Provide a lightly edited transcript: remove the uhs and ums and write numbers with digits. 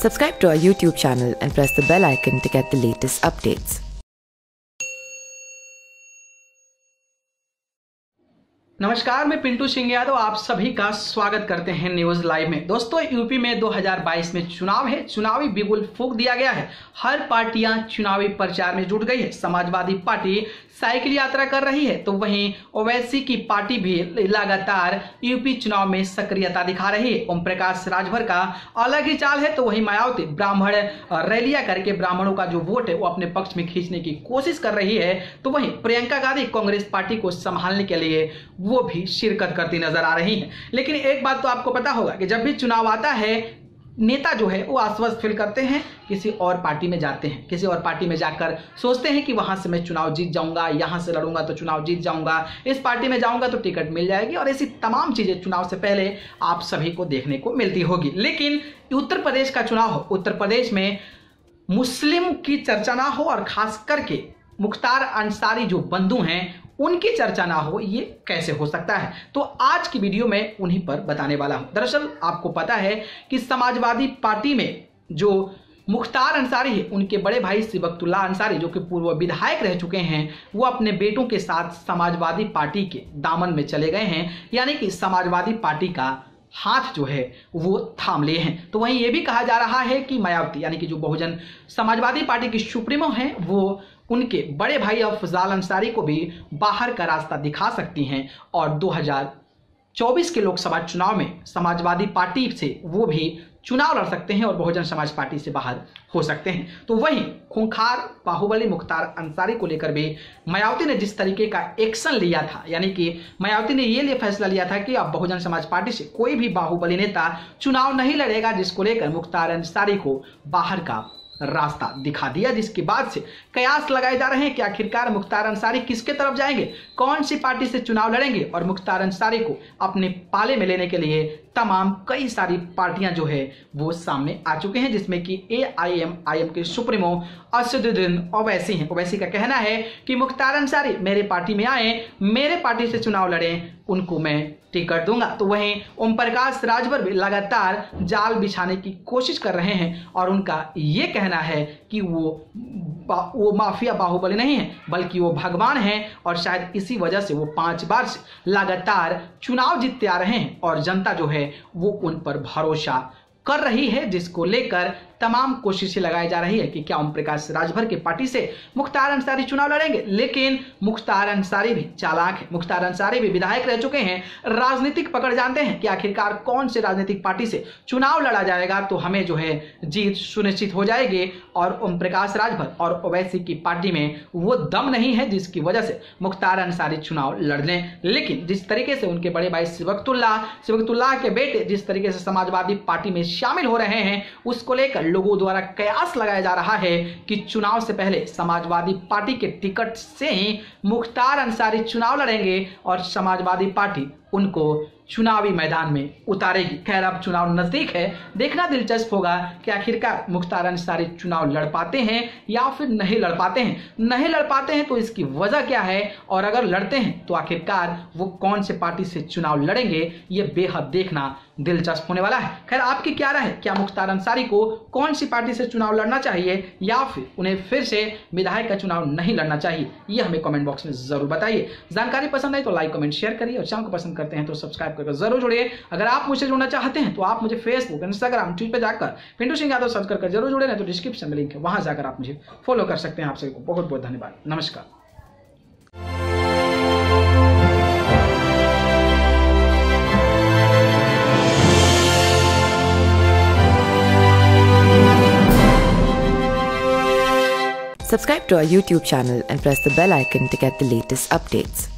Subscribe to our YouTube channel and press the bell icon to get the latest updates. नमस्कार, मैं पिंटू सिंह यादव आप सभी का स्वागत करते हैं न्यूज लाइव में। दोस्तों, यूपी में 2022 में चुनाव है। चुनावी बिगुल फूंक दिया गया है। हर पार्टियां चुनावी प्रचार में जुट गई है। समाजवादी पार्टी साइकिल यात्रा कर रही है, तो वहीं ओवैसी की पार्टी भी लगातार यूपी चुनाव में सक्रियता दिखा रही है। ओम प्रकाश राजभर का अलग ही चाल है, तो वहीं मायावती ब्राह्मण रैलियां करके ब्राह्मणों का जो वोट है वो अपने पक्ष में खींचने की कोशिश कर रही है। तो वहीं प्रियंका गांधी कांग्रेस पार्टी को संभालने के लिए वो भी शिरकत करती नजर आ रही है। लेकिन एक बात तो आपको पता होगा कि जब भी चुनाव आता है, नेता जो है वो आश्वस्त फील करते हैं, किसी और पार्टी में जाते हैं, किसी और पार्टी में जाकर सोचते हैं कि वहां से मैं चुनाव जीत जाऊंगा, यहां से लड़ूंगा तो चुनाव जीत जाऊंगा, इस पार्टी में जाऊंगा तो टिकट मिल जाएगी, और ऐसी तमाम चीजें चुनाव से पहले आप सभी को देखने को मिलती होगी। लेकिन उत्तर प्रदेश का चुनाव हो, उत्तर प्रदेश में मुस्लिम की चर्चा ना हो और खास करके मुख्तार अंसारी जो बंधु हैं उनकी चर्चा ना हो, ये कैसे हो सकता है? तो आज की वीडियो में उन्हीं पर बताने वाला हूं। दरअसल आपको पता है कि समाजवादी पार्टी में जो मुख्तार अंसारी है, उनके बड़े भाई सिबकतुल्ला अंसारी जो कि पूर्व विधायक रह चुके हैं, वो अपने बेटों के साथ समाजवादी पार्टी के दामन में चले गए हैं, यानी कि समाजवादी पार्टी का हाथ जो है वो थाम लिए हैं। तो वहीं ये भी कहा जा रहा है कि मायावती यानी कि जो बहुजन समाजवादी पार्टी की सुप्रीमो हैं, वो उनके बड़े भाई अफजाल अंसारी को भी बाहर का रास्ता दिखा सकती हैं और 2024 के लोकसभा चुनाव में समाजवादी पार्टी से वो भी चुनाव लड़ सकते हैं और बहुजन समाज पार्टी से बाहर हो सकते हैं। तो वहीं खूंखार बाहुबली मुख्तार अंसारी को लेकर भी मायावती ने जिस तरीके का एक्शन लिया था, यानी कि मायावती ने ये फैसला लिया था कि अब बहुजन समाज पार्टी से कोई भी बाहुबली नेता चुनाव नहीं लड़ेगा, जिसको लेकर मुख्तार अंसारी को बाहर का रास्ता दिखा दिया, जिसके बाद से कयास लगाए जा रहे हैं कि आखिरकार मुख्तार अंसारी किसके तरफ जाएंगे, कौन सी पार्टी से चुनाव लड़ेंगे। और मुख्तार अंसारी को अपने पाले में लेने के लिए तमाम कई सारी पार्टियां जो है वो सामने आ चुके हैं, जिसमें कि AIM के सुप्रीमो असदुद्दीन ओवैसी हैं। ओवैसी का कहना है कि मुख्तार अंसारी मेरे पार्टी में आए, मेरे पार्टी से चुनाव लड़ें, उनको मैं टिकट दूंगा। तो वहीं ओम प्रकाश राजभर भी लगातार जाल बिछाने की कोशिश कर रहे हैं और उनका ये कहना है कि वो माफिया बाहुबली नहीं है, बल्कि वो भगवान हैं, और शायद इसी वजह से वो 5 बार से लगातार चुनाव जीतते आ रहे हैं और जनता जो है वो उन पर भरोसा कर रही है, जिसको लेकर तमाम कोशिशें लगाई जा रही है कि क्या ओम प्रकाश राजभर के पार्टी से मुख्तार अंसारी चुनाव लड़ेंगे। लेकिन मुख्तार अंसारी भी चालाक है, मुख्तार अंसारी भी विधायक रह चुके हैं, राजनीतिक पकड़ जानते हैं कि आखिरकार कौन से राजनीतिक पार्टी से चुनाव लड़ा जाएगा तो हमें जो है जीत सुनिश्चित हो जाएगी। और ओम प्रकाश राजभर और ओवैसी की पार्टी में वो दम नहीं है जिसकी वजह से मुख्तार अंसारी चुनाव लड़ लें। लेकिन जिस तरीके से उनके बड़े भाई सिबकतुल्ला के बेटे जिस तरीके से समाजवादी पार्टी में शामिल हो रहे हैं, उसको लेकर लोगों द्वारा कयास लगाया जा रहा है कि चुनाव से पहले समाजवादी पार्टी के टिकट से ही मुख्तार अंसारी चुनाव लड़ेंगे और समाजवादी पार्टी उनको चुनावी मैदान में उतारेगी। खैर, अब चुनाव नजदीक है, देखना दिलचस्प होगा कि आखिरकार मुख्तार अंसारी चुनाव लड़ पाते हैं या फिर नहीं लड़ पाते हैं। नहीं लड़ पाते हैं तो इसकी वजह क्या है, और अगर लड़ते हैं तो आखिरकार वो कौन से पार्टी से चुनाव लड़ेंगे, ये बेहद देखना दिलचस्प होने वाला है। खैर, आपकी क्या राय है? क्या मुख्तार अंसारी को कौन सी पार्टी से चुनाव लड़ना चाहिए या फिर उन्हें फिर से विधायक का चुनाव नहीं लड़ना चाहिए? ये हमें कमेंट बॉक्स में जरूर बताइए। जानकारी पसंद आई तो लाइक कमेंट शेयर करिए और चैनल को पसंद करते हैं तो सब्सक्राइब करके जरूर जुड़िए। अगर आप मुझसे जुड़ना चाहते हैं तो आप मुझे फेसबुक, इंस्टाग्राम, ट्विटर पे जाकर पिंटू सिंह यादव सर्च करके जरूर जुड़े, नहीं तो डिस्क्रिप्शन में लिंक है, वहां जाकर आप मुझे फॉलो कर सकते हैं। आप सभी को बहुत बहुत धन्यवाद। नमस्कार। Subscribe to our YouTube channel and press the bell icon to get the latest updates.